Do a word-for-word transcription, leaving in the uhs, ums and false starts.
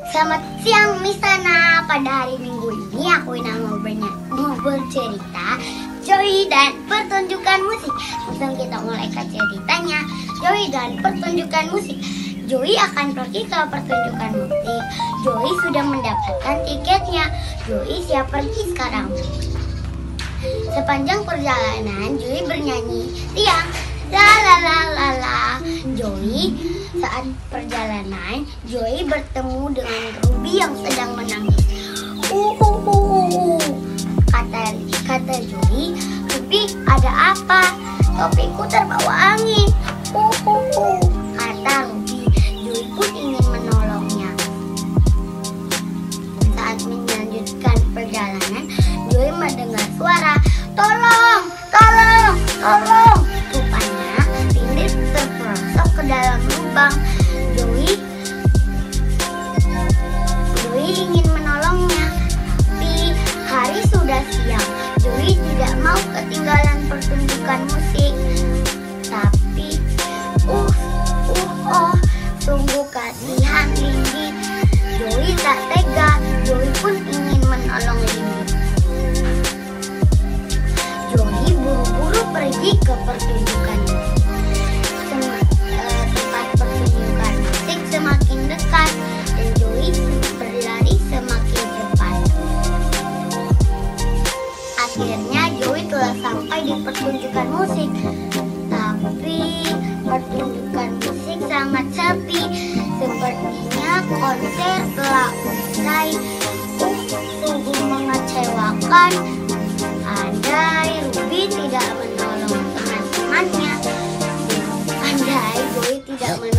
Selamat siang Miss Tana. Pada hari Minggu ini aku ingin mau, mau bercerita Joey dan pertunjukan musik. Langsung kita mulai ke ceritanya. Joey dan pertunjukan musik. Joey akan pergi ke pertunjukan musik. Joey sudah mendapatkan tiketnya. Joey siap pergi sekarang. Sepanjang perjalanan Joey bernyanyi riang la la la la la. Joey saat perjalanan Joey bertemu dengan Ruby yang sedang menangis. Uh, uh, uh, uh. Kata kata Joey, Ruby ada apa? Topiku terbawa angin. Uh, uh, uh. Kata Ruby. Joey pun ingin menolongnya. Saat melanjutkan perjalanan, Joey mendengar suara, tolong, tolong, tolong. Rupanya Rindir terperosok ke dalam lubang. Joey, Joey ingin menolongnya, tapi hari sudah siang. Joey tidak mau ketinggalan pertunjukan musik. Tapi, uh, uh, oh, sungguh kasihan Rindir. Joey tak tega. Joey pun ingin menolong Rindir. Joey buru-buru pergi ke pertunjukan musik. Tempat pertunjukan musik semakin dekat dan Joey berlari semakin cepat. Akhirnya Joey telah sampai di pertunjukan musik. Tapi pertunjukan musik sangat sepi. Sepertinya konser telah usai. Uh, sungguh mengecewakan. Andai Ruby tidak menolong teman-temannya. Andai Joey tidak menolong